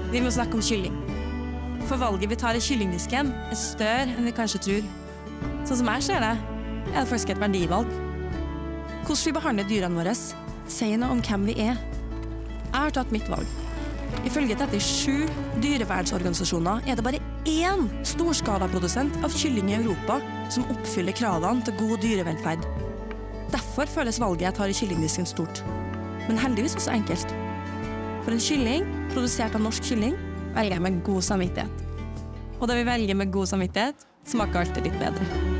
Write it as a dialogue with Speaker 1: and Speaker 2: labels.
Speaker 1: Vi må snakke om kylling. For valget vi tar i kyllingdisken er større enn vi kanskje tror. Sånn som jeg ser det, er det faktisk et verdivalg. Hvordan vi behandler dyrene våre, sier noe om hvem vi er. Jeg har tatt mitt valg. Ifølge 37 dyrevernsorganisasjoner er det bare én storskalaprodusent av kylling i Europa som oppfyller kravene til god dyrevelferd. Derfor føles valget jeg tar i kyllingdisken stort. Men heldigvis også enkelt. For en kylling, produsert av norsk kylling, velger jeg med god samvittighet. Og det vi velger med god samvittighet, smaker alltid litt bedre.